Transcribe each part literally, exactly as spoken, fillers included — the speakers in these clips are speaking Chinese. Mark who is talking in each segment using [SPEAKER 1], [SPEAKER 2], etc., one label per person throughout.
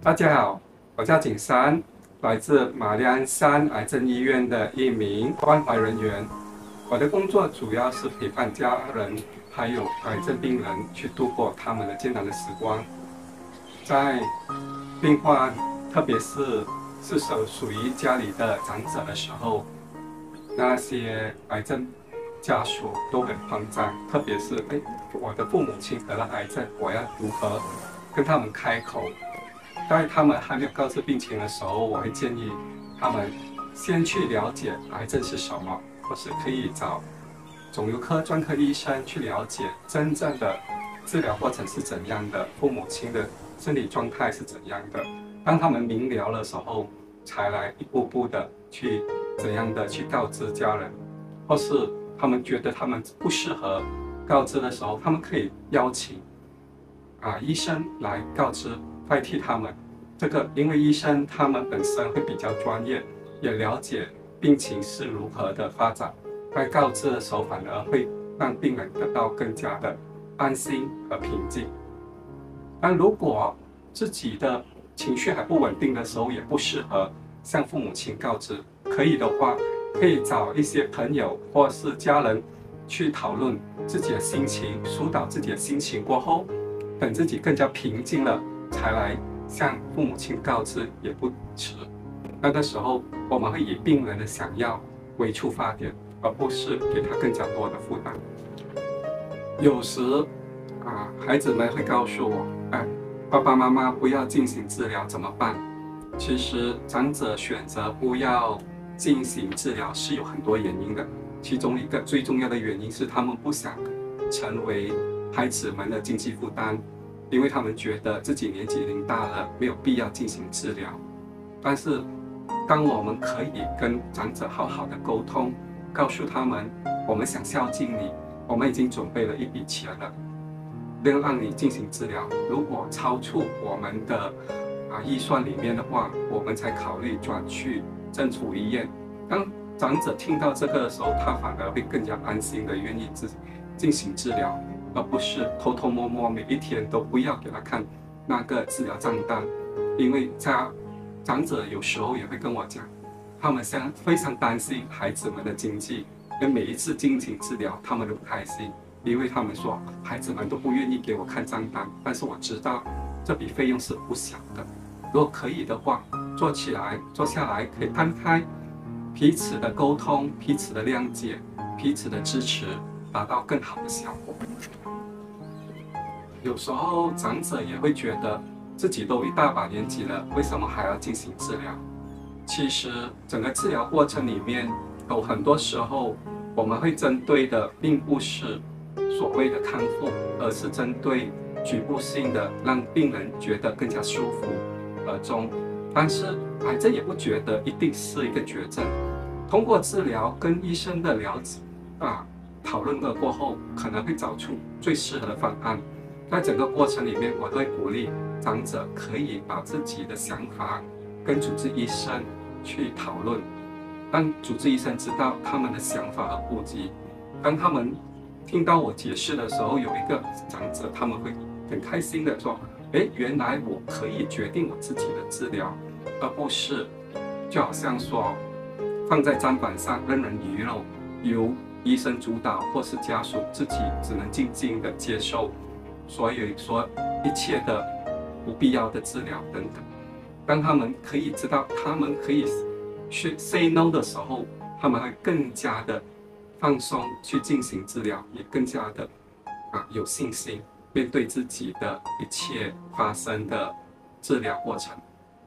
[SPEAKER 1] 大家好，我叫景山，来自马鞍山癌症医院的一名关怀人员。我的工作主要是陪伴家人还有癌症病人去度过他们的艰难的时光。在病患，特别是是属属于家里的长者的时候，那些癌症家属都很慌张，特别是哎，我的父母亲得了癌症，我要如何跟他们开口？在他们还没有告知病情的时候，我会建议他们先去了解癌症是什么，或是可以找肿瘤科专科医生去了解真正的治疗过程是怎样的，父母亲的身体状态是怎样的。当他们明了的时候，才来一步步的去怎样的去告知家人，或是他们觉得他们不适合告知的时候，他们可以邀请啊医生来告知，代替他们。这个因为医生他们本身会比较专业，也了解病情是如何的发展，在告知的时候反而会让病人得到更加的安心和平静。但如果自己的情绪还不稳定的时候，也不适合向父母亲告知。可以的话，可以找一些朋友或是家人去讨论自己的心情，疏导自己的心情过后，等自己更加平静了，才来向父母亲告知也不迟。那个时候，我们会以病人的想要为出发点，而不是给他更加多的负担。有时啊，孩子们会告诉我，哎，爸爸妈妈不要进行治疗怎么办？其实长者选择不要进行治疗是有很多原因的，其中一个最重要的原因是他们不想成为孩子们的经济负担，因为他们觉得自己年纪已经大了，没有必要进行治疗。但是当我们可以跟长者好好的沟通，告诉他们我们想孝敬你，我们已经准备了一笔钱了，能让你进行治疗，如果超出我们的啊预算里面的话，我们才考虑转去政府医院。当长者听到这个的时候，他反而会更加安心的愿意自进行治疗，而不是偷偷摸摸每一天都不要给他看那个治疗账单。因为家长者有时候也会跟我讲，他们现在非常担心孩子们的经济，跟每一次进行治疗他们都不开心，因为他们说孩子们都不愿意给我看账单，但是我知道这笔费用是不小的。如果可以的话，坐起来坐下来可以摊开，彼此的沟通，彼此的谅解，彼此的支持，达到更好的效果。有时候长者也会觉得自己都一大把年纪了，为什么还要进行治疗？其实整个治疗过程里面，有很多时候我们会针对的并不是所谓的康复，而是针对局部性的让病人觉得更加舒服而终。但是癌症也不觉得一定是一个绝症，通过治疗跟医生的了解啊讨论了过后，可能会找出最适合的方案。在整个过程里面，我都会鼓励长者可以把自己的想法跟主治医生去讨论，让主治医生知道他们的想法和顾忌。当他们听到我解释的时候，有一个长者他们会很开心的说，诶，原来我可以决定我自己的治疗，而不是就好像说放在砧板上任人鱼肉，由医生主导或是家属自己只能静静的接受所有说一切的不必要的治疗等等。当他们可以知道他们可以去 say no 的时候，他们会更加的放松去进行治疗，也更加的啊有信心面对自己的一切发生的治疗过程。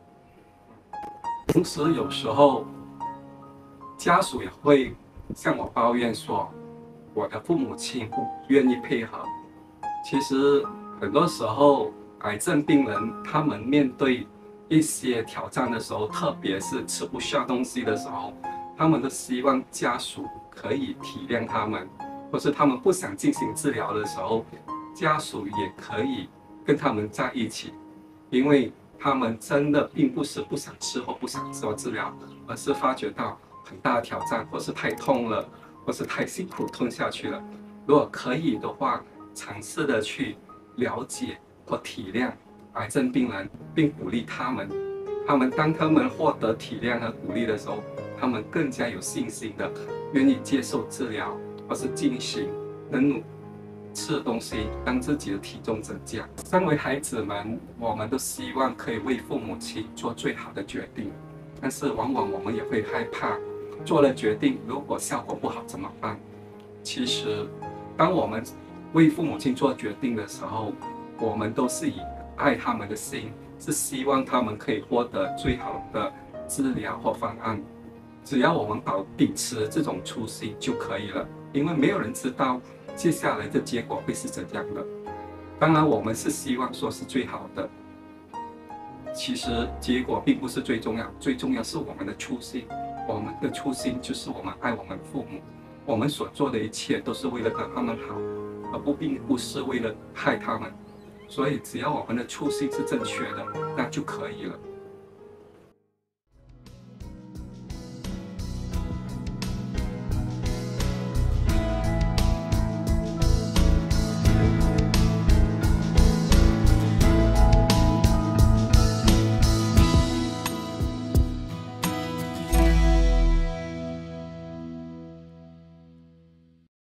[SPEAKER 1] 同时有时候家属也会向我抱怨说，我的父母亲不愿意配合。其实很多时候癌症病人他们面对一些挑战的时候，特别是吃不下东西的时候，他们都希望家属可以体谅他们，或是他们不想进行治疗的时候，家属也可以跟他们在一起，因为他们真的并不是不想吃或不想做治疗，而是发觉到很大的挑战，或是太痛了，或是太辛苦吞下去了。如果可以的话，尝试的去了解或体谅癌症病人，并鼓励他们。他们当他们获得体谅和鼓励的时候，他们更加有信心的愿意接受治疗，或是进行能努吃东西，让自己的体重增加。身为孩子们，我们都希望可以为父母亲做最好的决定，但是往往我们也会害怕，做了决定如果效果不好怎么办？其实，当我们为父母亲做决定的时候，我们都是以爱他们的心，是希望他们可以获得最好的治疗或方案。只要我们保秉持这种初心就可以了，因为没有人知道接下来的结果会是怎样的。当然，我们是希望说是最好的。其实结果并不是最重要，最重要是我们的初心。我们的初心就是我们爱我们父母，我们所做的一切都是为了让他们好，而不并不是为了害他们。所以，只要我们的初心是正确的，那就可以了。